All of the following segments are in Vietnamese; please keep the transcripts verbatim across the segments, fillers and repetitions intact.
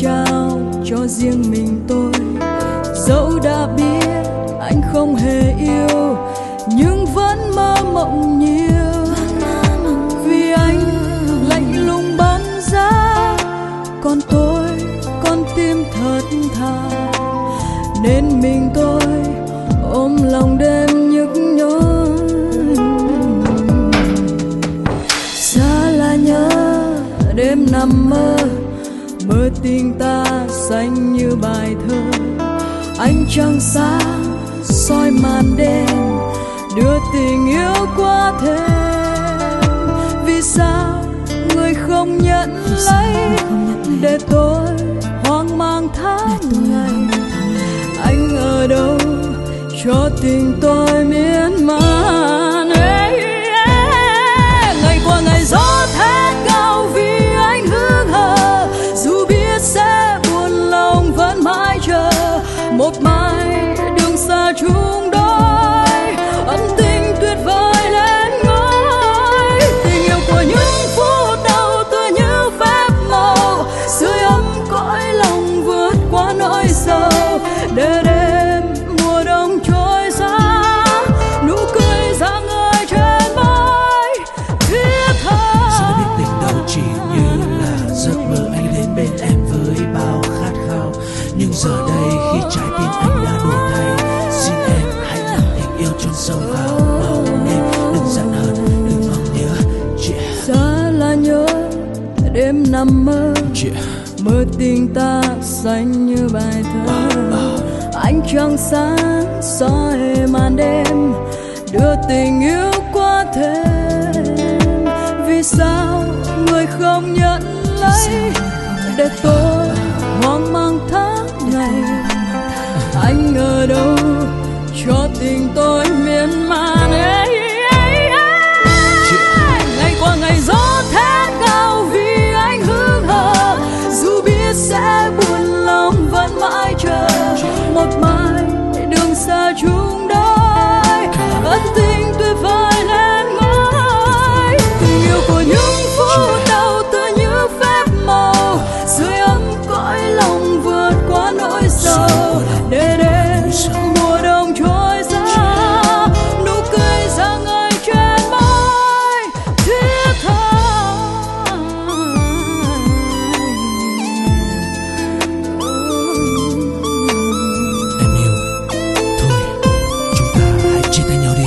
trao cho riêng mình tôi. Dẫu đã biết anh không hề yêu, nhưng vẫn mơ mộng nhiều. Vì anh lạnh lùng băng giá, còn tôi con tim thật thà. Nên mình tôi ôm lòng đêm nhức nhối. Xa là nhớ đêm nằm mơ, mơ tình ta xanh như bài thơ. Ánh trăng sáng soi màn đêm, đưa tình yêu qua thêm. Vì sao người không nhận lấy, để tôi hoang mang tháng ngày. Anh ở đâu cho tình tôi miên man. Ngày qua ngày gió thét gào vì anh hững hờ, dù biết sẽ buồn lòng vẫn mãi chờ. Một mai đường xa chung đôi, ân tình tuyệt vời lên ngôi. Tình yêu của những phút đau tựa như phép màu, sưởi ấm cõi lòng vượt qua nỗi sầu. Để đêm mùa đông trôi xa, nụ cười rạng ngời trên môi thiết tha. Giờ đã biết tình đâu chỉ như là giấc mơ, anh đến bên em với bao khát khao. Nhưng giờ đây khi trái tim anh đã đổi thay, xin em hãy nặng tình yêu chôn sâu vào bóng đêm. Đừng giận hờn, đừng mong nhớ. Yeah. Xa là nhớ đêm nằm mơ, Yeah. mơ tình ta xanh như bài thơ. Ánh trăng sáng soi màn đêm, đưa tình yêu qua thêm. Vì sao người không nhận lấy, để tôi hoang mang tháng ngày. Anh ở đâu cho tình tôi miên man. Ngày qua ngày gió thét gào vì anh hững hờ, dù biết sẽ buồn lòng vẫn mãi chờ. Một mai đường xa chung đôi, ân tình tuyệt vời lên ngôi. Tình yêu của những phút đau tựa như phép màu, sưởi ấm cõi lòng vượt qua nỗi sầu. Để đêm mùa đông trôi xa, nụ cười rạng ngời trên môi thiết tha. Em yêu, thôi chúng ta hãy chia tay nhau đi.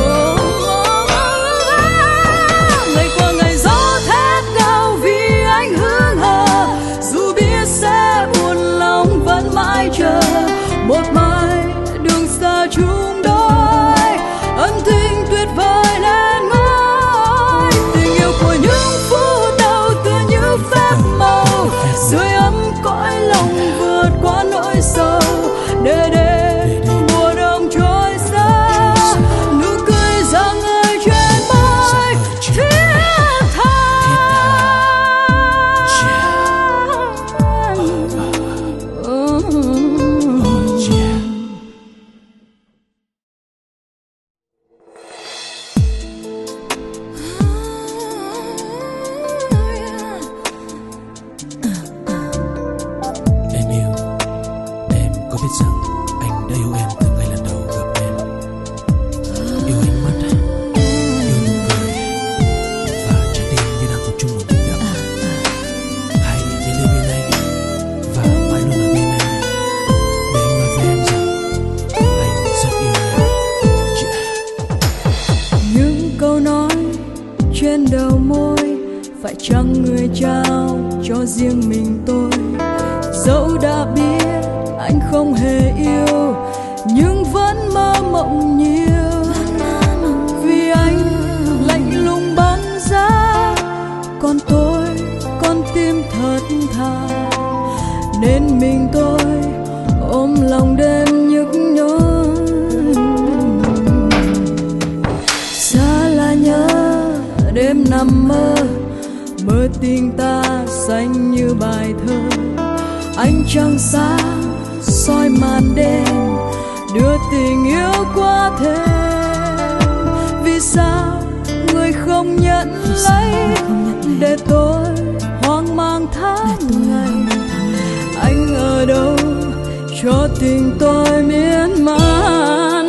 Ngày qua ngày gió thét gào vì anh hững hờ, dù biết sẽ buồn lòng vẫn mãi chờ. Một mai đường xa chung đôi, ân tình tuyệt vời lên ngôi. Tình yêu của những phút đau tựa như phép màu, sưởi ấm cõi lòng vượt qua nỗi sầu. Để đêm mùa đông trôi xa, nụ cười rạng ngời trên môi thiết tha. Em yêu, em có biết rằng anh đã yêu em từ ngày lần đầu gặp em. Yêu ánh mắt, yêu nụ cười, và trái tim như đang tập trung một tình đậm. Hãy đến đây bên anh, và mãi luôn ở bên anh, để anh nói với em rằng anh rất yêu em. Yeah. Những câu nói trên đầu môi, phải chăng người trao cho riêng mình tôi. Dẫu đã biết anh không hề yêu, nhưng vẫn mơ mộng nhiều. Vì anh lạnh lùng băng giá, còn tôi con tim thật thà. Nên mình tôi ôm lòng đêm nhức nhối. Xa là nhớ đêm nằm mơ, mơ tình ta xanh như bài thơ. Ánh trăng sáng soi màn đêm, đưa tình yêu qua thêm. Vì sao người không nhận lấy, để tôi hoang mang tháng ngày. cho tình tôi miên man.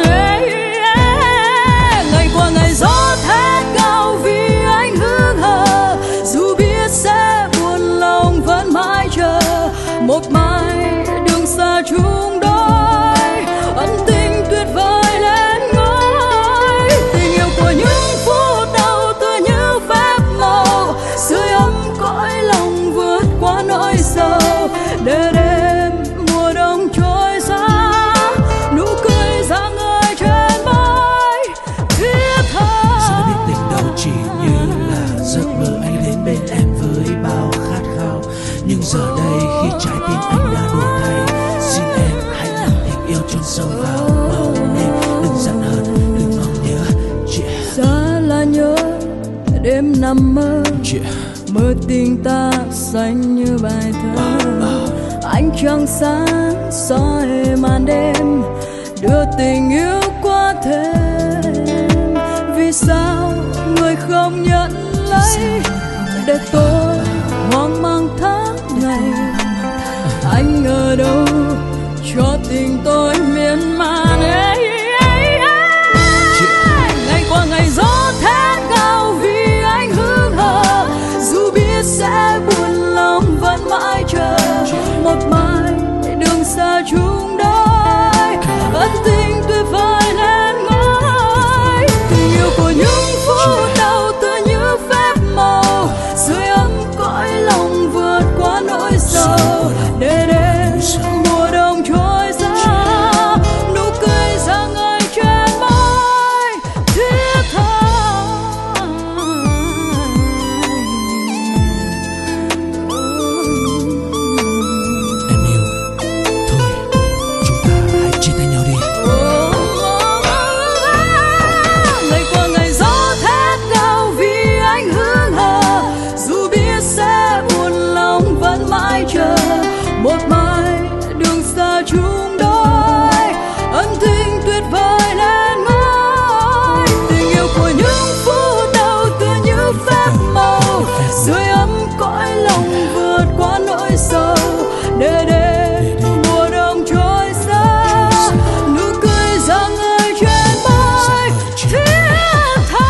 Ngày qua ngày gió thét gào vì anh hững hờ, dù biết sẽ buồn lòng vẫn mãi chờ một mai đường xa chung đôi, ân tình tuyệt vời lên ngôi. Tình yêu của những phút đầu tựa như phép màu, sưởi ấm cõi lòng vượt qua nỗi sầu, để đêm mùa đông trôi xa, nụ cười rạng ngời trên môi thiết tha. Giờ đã biết tình đâu chỉ như là giấc mơ, anh đến bên em với bao khát khao, nhưng giờ đây khi trái tim anh đã đổi thay, xin em hãy nắm tình yêu chôn sâu vào bầu đêm. Đừng giận hờn, đừng mong nhớ yeah. Xa là nhớ đêm nằm mơ, Yeah. mơ tình ta xanh như bài thơ. Ánh trăng sáng soi màn đêm, đưa tình yêu qua thêm. Vì sao người không nhận lấy, để tôi hoang mang tháng ngày. Anh ở đâu cho tình tôi miên man. Ngày qua ngày gió thét gào vì anh hững hờ, dù biết sẽ buồn lòng vẫn mãi chờ một mai đường xa chung đôi, ân tình tuyệt vời lên ngôi. Tình yêu của những phút đầu tựa như phép màu, sưởi ấm cõi lòng vượt qua nỗi sầu, để đêm mùa đông trôi xa, nụ cười rạng ngời trên môi thiết tha. Em yêu, thôi chúng ta hãy chia tay nhau đi. Ngày qua ngày gió thét gào vì anh hững hờ, dù biết sẽ buồn lòng vẫn mãi chờ một mai đường xa chung đôi, ân tình tuyệt vời lên ngôi. Tình yêu của những phút đầu tựa như phép màu, sưởi ấm cõi lòng vượt qua nỗi sầu, để đêm mùa đông trôi xa, nụ cười rạng ngời trên môi thiết tha.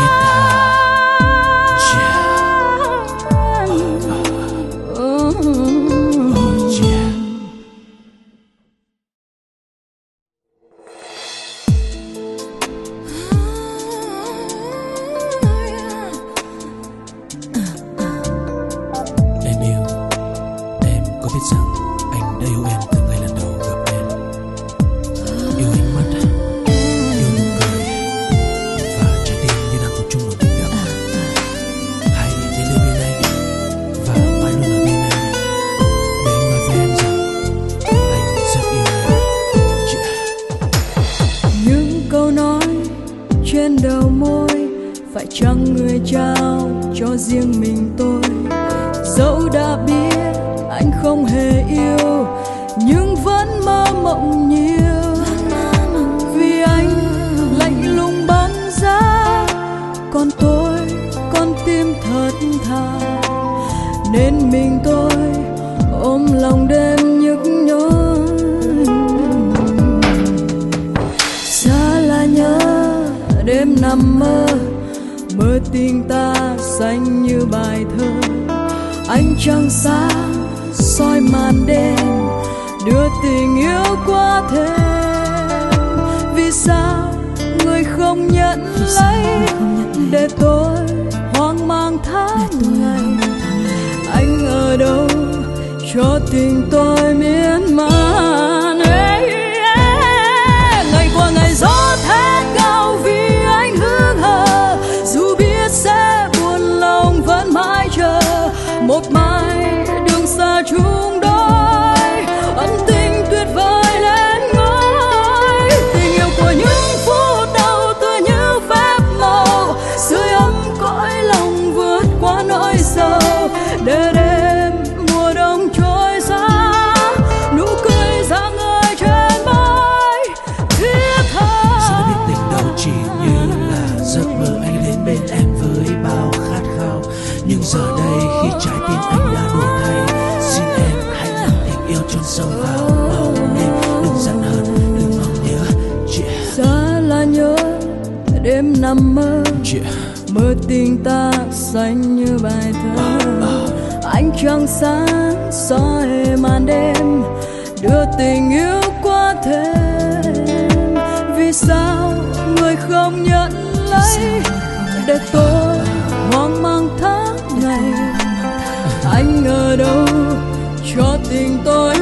Em yêu, em có biết rằng anh đã yêu em từ ngày lần đầu gặp em. Yêu ánh mắt, yêu nụ cười, và trái tim như đang cùng chung một nhịp đập. Hãy đến đây bên anh và mãi luôn ở bên anh, để anh nói với em rằng anh rất yêu em. Yeah. Những câu nói trên đầu môi, phải chăng người trao cho riêng mình tôi? Dẫu đã biết anh không hề yêu, nhưng vẫn mơ mộng nhiều. Vì anh lạnh lùng băng giá, còn tôi con tim thật thà, nên mình tôi ôm lòng đêm nhức nhối. Xa là nhớ đêm nằm mơ, mơ tình ta xanh như bài thơ. Ánh trăng sáng soi màn đêm, đưa tình yêu qua thêm. Vì sao người không nhận lấy, để tôi hoang mang tháng ngày. Anh ở đâu cho tình tôi miên man. Ngày qua ngày gió thét gào vì anh hững hờ, dù biết sẽ buồn lòng vẫn mãi chờ một mai đường xa chung đôi, ân tình tuyệt vời lên ngôi. Tình yêu của những phút đầu tựa như phép màu, sưởi ấm cõi lòng vượt qua nỗi sầu, để đêm mùa đông trôi xa, nụ cười rạng ngời trên môi thiết tha. Giờ đã biết tình đâu chỉ như là giấc mơ, anh đến bên em với bao khát khao, nhưng giờ đây khi trái tim anh đã đổi thay, xin em hãy nắm tình yêu chôn sâu vào bầu đêm. nằm mơ, yeah. mơ tình ta xanh như bài thơ. Ánh trăng sáng soi màn đêm, đưa tình yêu qua thêm. Vì sao người không nhận lấy, để tôi hoang mang tháng ngày. Anh ở đâu cho tình tôi